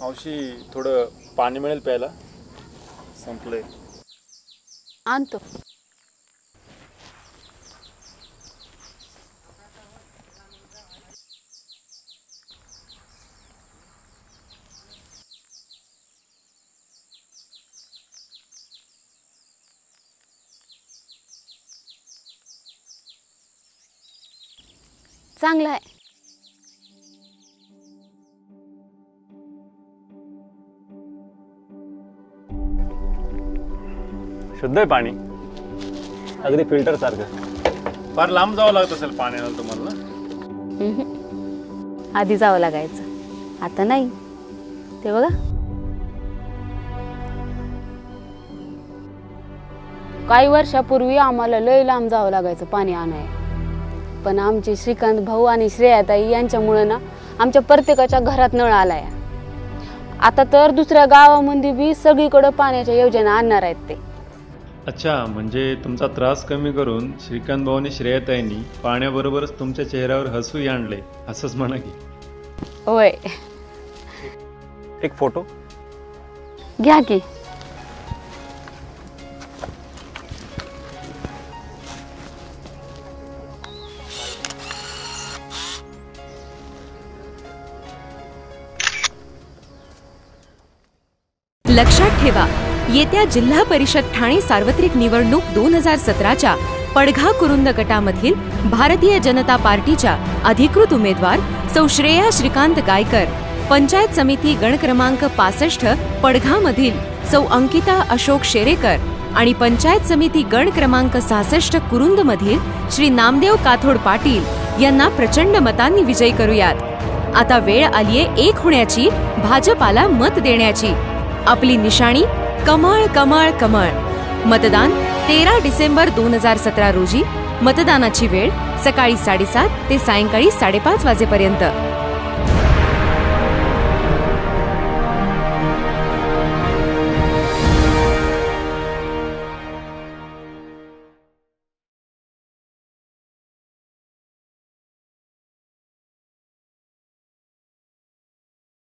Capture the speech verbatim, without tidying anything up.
मावशी थोडं पाणी मिळेल प्यायला, संपलंय. आणतो. चांगलं आहे. शुद्ध आहे पाणी, अगदी फिल्टर सारखं. फार लांब जावं लागत असेल पाण्याला तुम्हाला ना? आधी जावं लागायचं, आता नाही. ते बघा, काही वर्षापूर्वी आम्हाला लय लांब जावं लागायचं पाणी आणायला, पण आमचे श्रीकांत भाऊ आणि श्रेयाताई यांच्यामुळे ना आमच्या प्रत्येकाच्या घरात नळ आलाय. आता तर दुसऱ्या गावामध्ये बी सगळीकडे पाण्याच्या योजना आणणार आहेत ते. अच्छा, म्हणजे तुमचा त्रास कमी करून श्रीकांत भाऊ आणि श्रेयाताईंनी पाण्याबरोबरच तुमच्या चेहऱ्यावर हसूही आणले, असंच म्हणा की. होय. एक फोटो घ्या की. लक्षात ठेवा, येत्या जिल्हा परिषद ठाणे सार्वत्रिक निवडणूक दोन हजार सतराच्या पडघा कुरुंद गटामधील भारतीय जनता पार्टीच्या अधिकृत उमेदवार सौ श्रेया श्रीकांत गायकर, पंचायत समिती गण क्रमांक पासष्ट पडघामधील सौ अंकिता अशोक शेरेकर आणि पंचायत समिती गण क्रमांक सहासष्ट कुरुंदमधील श्री नामदेव काथोड पाटील यांना प्रचंड मतांनी विजयी करूयात. आता वेळ आलीये एक होण्याची, भाजपाला मत देण्याची. आपली निशाणी कमळ कमळ कमळ. मतदान तेरा डिसेंबर दोन हजार सतरा रोजी. मतदानाची वेळ सकाळी साडेसात ते सायंकाळी साडेपाच वाजेपर्यंत.